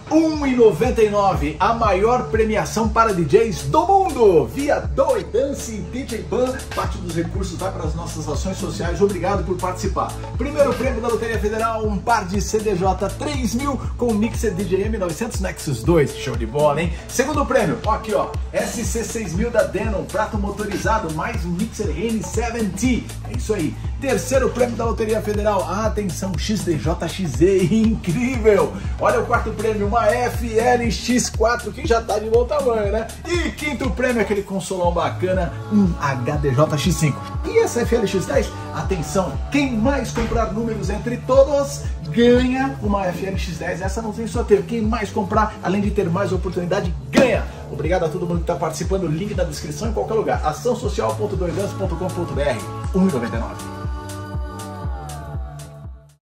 1,99, a maior premiação para DJs do mundo, via Doidance DJ Ban. Parte dos recursos vai para as nossas ações sociais. Obrigado por participar. Primeiro prêmio da Loteria Federal, um par de CDJ 3000 com Mixer DJ M900 Nexus 2, show de bola, hein? Segundo prêmio, ó, aqui ó, SC6000 da Denon, prato motorizado, mais um Mixer N7T, é isso aí. Terceiro prêmio da Loteria Federal, atenção, XDJ-XZ, incrível! Olha o quarto prêmio, uma FLX4, que já tá de bom tamanho, né? E quinto prêmio, aquele consolão bacana, um HDJ-X5. E essa FLX10, atenção, quem mais comprar números entre todos, ganha uma FLX10, essa não tem sorteio. Quem mais comprar, além de ter mais oportunidade, ganha! Obrigado a todo mundo que está participando, link na descrição em qualquer lugar, açãosocial.doidance.com.br, 1,99.